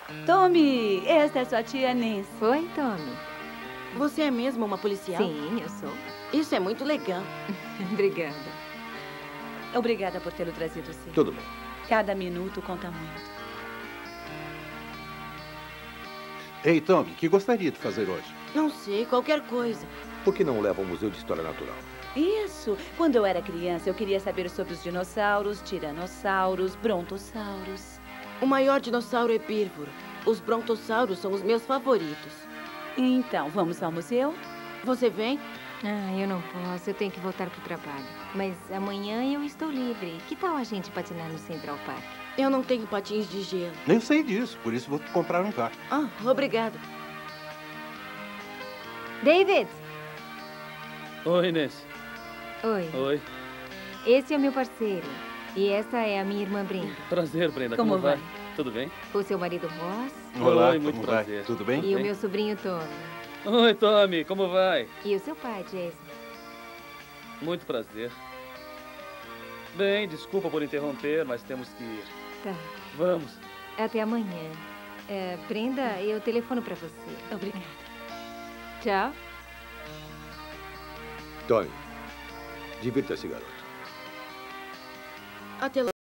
Tommy, esta é sua tia Nancy. Oi, Tommy. Você é mesmo uma policial? Sim, eu sou. Isso é muito legal. Obrigada. Obrigada por tê-lo trazido cedo. Tudo bem. Cada minuto conta muito. Ei, Tommy, o que gostaria de fazer hoje? Não sei, qualquer coisa. Por que não leva ao Museu de História Natural? Isso. Quando eu era criança, eu queria saber sobre os dinossauros, tiranossauros, brontossauros. O maior dinossauro é herbívoro. Os brontossauros são os meus favoritos. Então, vamos ao museu? Você vem? Ah, eu não posso. Eu tenho que voltar pro trabalho. Mas amanhã eu estou livre. Que tal a gente patinar no Central Park? Eu não tenho patins de gelo. Nem sei disso, por isso vou te comprar um carro. Ah, obrigada. David! Oi, Inês. Oi. Oi. Esse é o meu parceiro. E essa é a minha irmã Brenda. Prazer, Brenda. Como vai? Tudo bem? O seu marido Ross. Olá, Oi, muito como vai? prazer. Tudo bem? E o bem? meu sobrinho Tommy. Oi, Tommy. Como vai? E o seu pai, Jason. Muito prazer. Bem, desculpa por interromper, mas temos que ir. Tá. Vamos. Até amanhã. Brenda, eu telefono pra você. Obrigada. Tchau. Tony, divirta-se, garoto. Até lá.